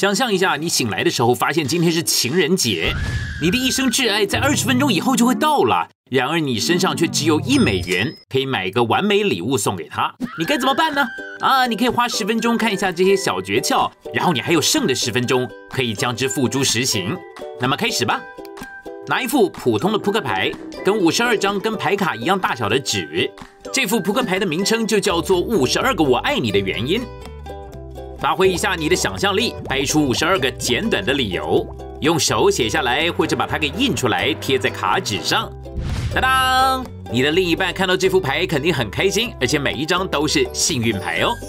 想象一下，你醒来的时候发现今天是情人节，你的一生挚爱在20分钟以后就会到了，然而你身上却只有$1可以买一个完美礼物送给他，你该怎么办呢？你可以花10分钟看一下这些小诀窍，然后你还有剩的10分钟可以将之付诸实行。那么开始吧，拿一副普通的扑克牌，跟52张跟牌卡一样大小的纸，这副扑克牌的名称就叫做52个我爱你的原因。发挥一下你的想象力，掰出52个简短的理由，用手写下来，或者把它给印出来，贴在卡纸上。当当！你的另一半看到这副牌肯定很开心，而且每一张都是幸运牌哦。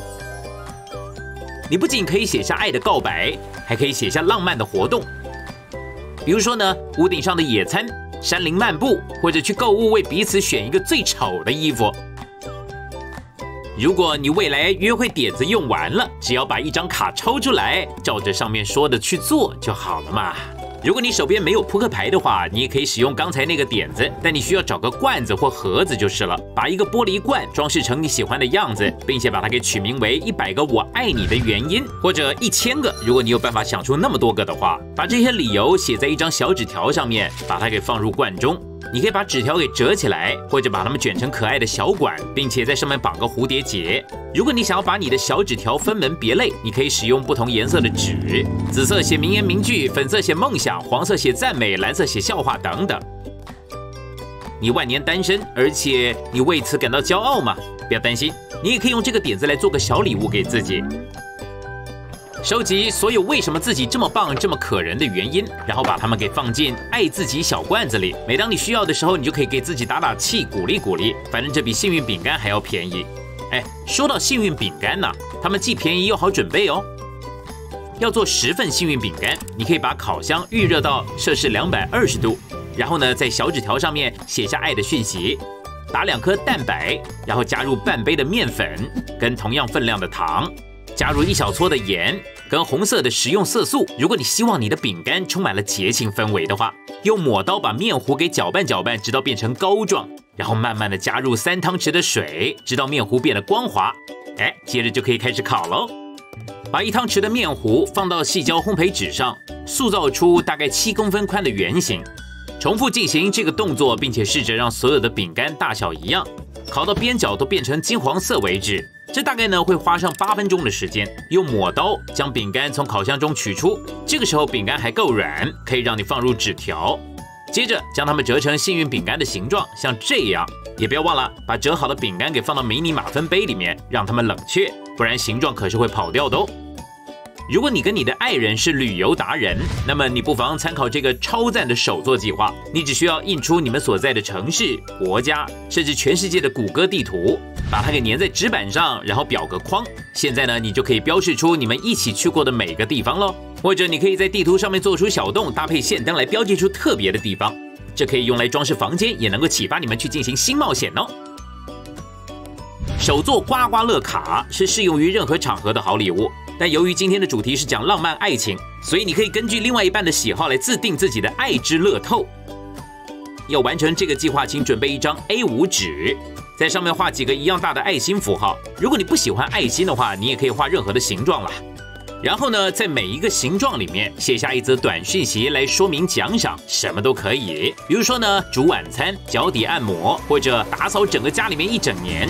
你不仅可以写下爱的告白，还可以写下浪漫的活动，比如说呢，屋顶上的野餐、山林漫步，或者去购物，为彼此选一个最丑的衣服。如果你未来约会点子用完了，只要把一张卡抽出来，照着上面说的去做就好了嘛。如果你手边没有扑克牌的话，你也可以使用刚才那个点子，但你需要找个罐子或盒子就是了。把一个玻璃罐装饰成你喜欢的样子，并且把它给取名为100个我爱你的原因，或者1000个，如果你有办法想出那么多个的话。把这些理由写在一张小纸条上面，把它给放入罐中。你可以把纸条给折起来，或者把它们卷成可爱的小管，并且在上面绑个蝴蝶结。如果你想要把你的小纸条分门别类，你可以使用不同颜色的纸，紫色写名言名句，粉色写梦想，黄色写赞美，蓝色写笑话等等。你万年单身，而且你为此感到骄傲吗？不要担心，你也可以用这个点子来做个小礼物给自己。收集所有为什么自己这么棒、这么可人的原因，然后把它们给放进爱自己小罐子里。每当你需要的时候，你就可以给自己打打气，鼓励鼓励。反正这比幸运饼干还要便宜。说到幸运饼干呢，它们既便宜又好准备哦。要做10份幸运饼干，你可以把烤箱预热到摄氏220度，然后呢，在小纸条上面写下爱的讯息，打2颗蛋白，然后加入半杯的面粉跟同样分量的糖。加入1小撮的盐跟红色的食用色素。如果你希望你的饼干充满了节庆氛围的话，用抹刀把面糊给搅拌搅拌，直到变成膏状，然后慢慢的加入3汤匙的水，直到面糊变得光滑。接着就可以开始烤喽。把1汤匙的面糊放到细胶烘焙纸上，塑造出大概7公分宽的圆形。重复进行这个动作，并且试着让所有的饼干大小一样，烤到边角都变成金黄色为止。这大概呢会花上8分钟的时间。用抹刀将饼干从烤箱中取出，这个时候饼干还够软，可以让你放入纸条。接着将它们折成幸运饼干的形状，像这样。也不要忘了把折好的饼干给放到迷你马芬杯里面，让它们冷却，不然形状可是会跑掉的哦。如果你跟你的爱人是旅游达人，那么你不妨参考这个超赞的手作计划。你只需要印出你们所在的城市、国家，甚至全世界的谷歌地图，把它给粘在纸板上，然后裱个框。现在呢，你就可以标示出你们一起去过的每个地方咯。或者你可以在地图上面做出小洞，搭配线灯来标记出特别的地方。这可以用来装饰房间，也能够启发你们去进行新冒险哦。手作刮刮乐卡是适用于任何场合的好礼物。但由于今天的主题是讲浪漫爱情，所以你可以根据另外一半的喜好来自定自己的爱之乐透。要完成这个计划，请准备一张 A5 纸，在上面画几个一样大的爱心符号。如果你不喜欢爱心的话，你也可以画任何的形状啦。然后呢，在每一个形状里面写下一则短讯息来说明奖赏，什么都可以。比如说呢，煮晚餐、脚底按摩，或者打扫整个家里面1整年。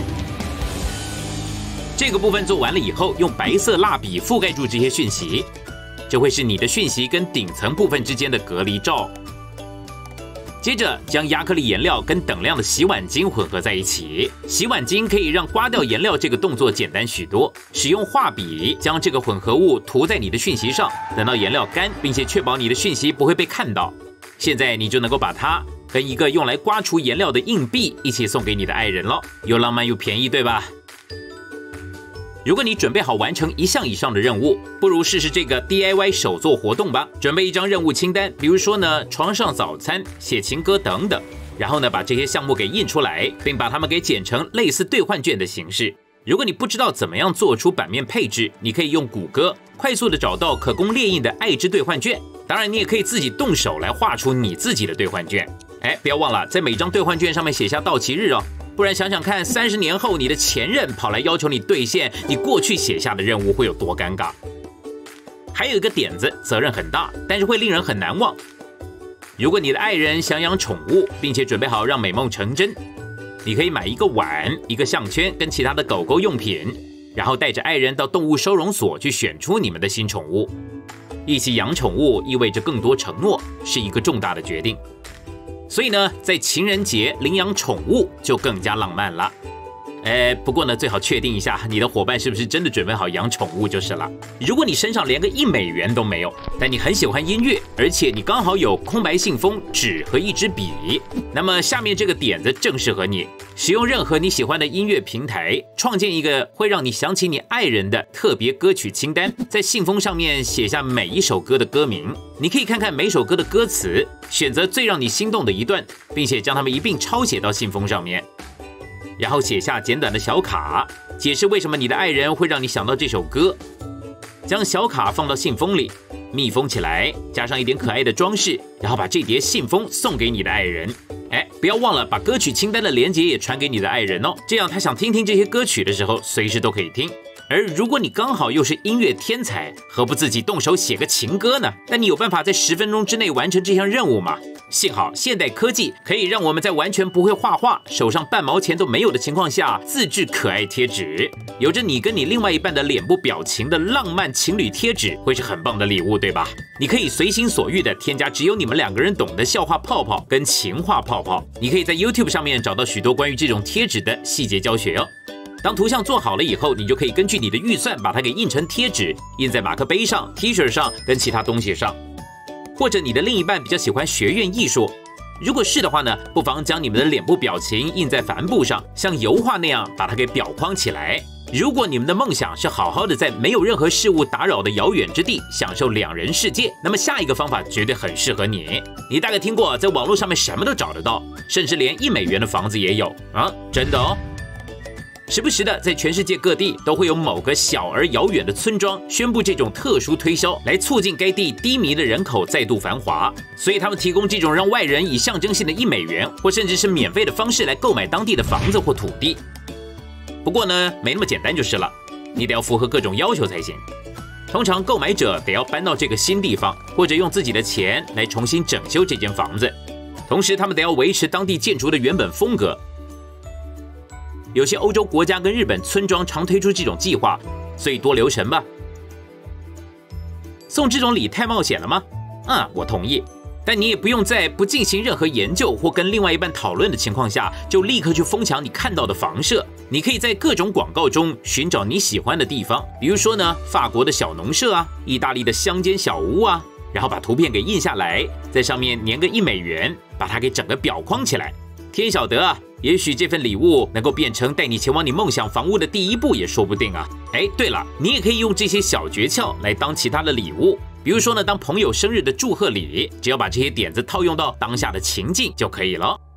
这个部分做完了以后，用白色蜡笔覆盖住这些讯息，这会是你的讯息跟顶层部分之间的隔离罩。接着将亚克力颜料跟等量的洗碗精混合在一起，洗碗精可以让刮掉颜料这个动作简单许多。使用画笔将这个混合物涂在你的讯息上，等到颜料干，并且确保你的讯息不会被看到。现在你就能够把它跟一个用来刮除颜料的硬币一起送给你的爱人了，又浪漫又便宜，对吧？如果你准备好完成1项以上的任务，不如试试这个 DIY 手作活动吧。准备一张任务清单，比如说呢，床上早餐、写情歌等等。然后呢，把这些项目给印出来，并把它们给剪成类似兑换券的形式。如果你不知道怎么样做出版面配置，你可以用谷歌快速的找到可供列印的爱之兑换券。当然，你也可以自己动手来画出你自己的兑换券。不要忘了在每张兑换券上面写下到期日哦。不然想想看，30年后你的前任跑来要求你兑现你过去写下的任务，会有多尴尬。 还有一个点子，责任很大，但是会令人很难忘。如果你的爱人想养宠物，并且准备好让美梦成真，你可以买一个碗、一个项圈跟其他的狗狗用品，然后带着爱人到动物收容所去选出你们的新宠物。一起养宠物意味着更多承诺，是一个重大的决定。所以呢，在情人节领养宠物就更加浪漫了。不过呢，最好确定一下你的伙伴是不是真的准备好养宠物就是了。如果你身上连个$1都没有，但你很喜欢音乐，而且你刚好有空白信封、纸和一支笔，那么下面这个点子正适合你。使用任何你喜欢的音乐平台，创建一个会让你想起你爱人的特别歌曲清单，在信封上面写下每一首歌的歌名。你可以看看每首歌的歌词，选择最让你心动的一段，并且将它们一并抄写到信封上面。然后写下简短的小卡，解释为什么你的爱人会让你想到这首歌。将小卡放到信封里，密封起来，加上一点可爱的装饰，然后把这叠信封送给你的爱人。不要忘了把歌曲清单的连结也传给你的爱人哦，这样他想听听这些歌曲的时候，随时都可以听。而如果你刚好又是音乐天才，何不自己动手写个情歌呢？但你有办法在10分钟之内完成这项任务吗？幸好现代科技可以让我们在完全不会画画、手上半毛钱都没有的情况下，自制可爱贴纸。有着你跟你另外一半的脸部表情的浪漫情侣贴纸，会是很棒的礼物，对吧？你可以随心所欲的添加只有你们2个人懂的笑话泡泡跟情话泡泡。你可以在 YouTube 上面找到许多关于这种贴纸的细节教学哦。当图像做好了以后，你就可以根据你的预算把它给印成贴纸，印在马克杯上、T 恤上跟其他东西上。或者你的另一半比较喜欢学院艺术，如果是的话呢，不妨将你们的脸部表情印在帆布上，像油画那样把它给裱框起来。如果你们的梦想是好好的在没有任何事物打扰的遥远之地享受2人世界，那么下一个方法绝对很适合你。你大概听过，在网络上面什么都找得到，甚至连$1的房子也有啊，真的哦。时不时的，在全世界各地都会有某个小而遥远的村庄宣布这种特殊推销，来促进该地低迷的人口再度繁华。所以他们提供这种让外人以象征性的$1或甚至是免费的方式来购买当地的房子或土地。不过呢，没那么简单就是了，你得要符合各种要求才行。通常购买者得要搬到这个新地方，或者用自己的钱来重新整修这间房子，同时他们得要维持当地建筑的原本风格。有些欧洲国家跟日本村庄常推出这种计划，所以多留神吧。送这种礼太冒险了吗？我同意。但你也不用在不进行任何研究或跟另外一半讨论的情况下，就立刻去疯抢你看到的房舍。你可以在各种广告中寻找你喜欢的地方，比如说呢，法国的小农舍啊，意大利的乡间小屋啊，然后把图片给印下来，在上面粘个$1，把它给整个裱框起来。天晓得啊，也许这份礼物能够变成带你前往你梦想房屋的第一步也说不定啊。对了，你也可以用这些小诀窍来当其他的礼物，比如说呢，当朋友生日的祝贺礼，只要把这些点子套用到当下的情境就可以了。